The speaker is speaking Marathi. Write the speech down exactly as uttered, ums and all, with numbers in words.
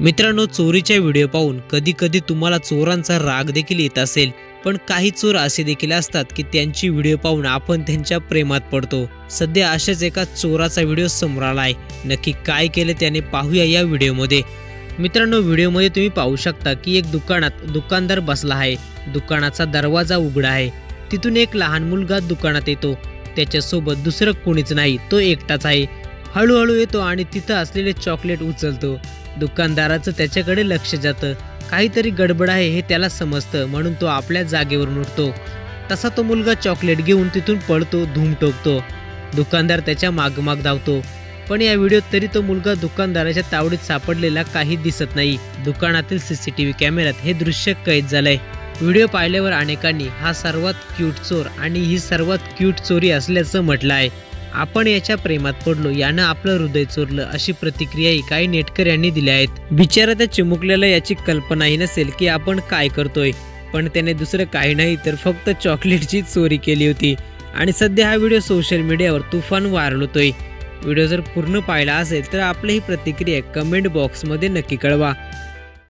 मित्रांनो, चोरीच्या व्हिडिओ पाहून कधी कधी तुम्हाला चोरांचा राग देखील येत असेल, पण काही चोर असे देखील असतात की त्यांची व्हिडिओ पाहून आपण त्यांच्या प्रेमात पडतो। सध्या अशाच एका चोराचा व्हिडिओ समोर आला आहे। नक्की काय केले त्याने पाहूया या व्हिडिओमध्ये। मित्रांनो, व्हिडिओमध्ये तुम्ही पाहू शकता की एक दुकानात दुकानदार बसला आहे। दुकानाचा दरवाजा उघडा आहे। तिथून एक लहान मुलगा दुकानात येतो। त्याच्यासोबत दुसरं कोणीच नाही, तो एकटाच आहे। हळूहळू येतो आणि तिथं असलेले चॉकलेट उचलतो। दुकानदाराचं त्याच्याकडे लक्ष जातं। काहीतरी गडबड आहे हे त्याला समजतं, म्हणून तो आपल्या जागेवरून उठतो। तसा तो मुलगा चॉकलेट घेऊन तिथून पळतो, धूम ठोकतो। दुकानदार त्याच्या मागमाग धावतो, पण या व्हिडिओत तरी तो मुलगा दुकानदाराच्या तावडीत सापडलेला काही दिसत नाही। दुकानातील सीसीटीव्ही कॅमेऱ्यात हे दृश्य कैद झालंय। व्हिडिओ पाहिल्यावर अनेकांनी हा सर्वात क्यूट चोर आणि ही सर्वात क्यूट चोरी असल्याचं म्हटलं आहे। आपण याच्या प्रेमात पडलो, यानं आपलं हृदय चोरलं, अशी प्रतिक्रियाही काही नेटकर यांनी दिल्या आहेत। बिचारा त्या चिमुकल्याला याची कल्पनाही नसेल की आपण काय करतोय, पण त्याने दुसरं काही नाही तर फक्त चॉकलेटची चोरी केली होती। आणि सध्या हा व्हिडिओ सोशल मीडियावर तुफान व्हायरल होतोय। व्हिडिओ जर पूर्ण पाहिला असेल तर आपली ही प्रतिक्रिया कमेंट बॉक्समध्ये नक्की कळवा।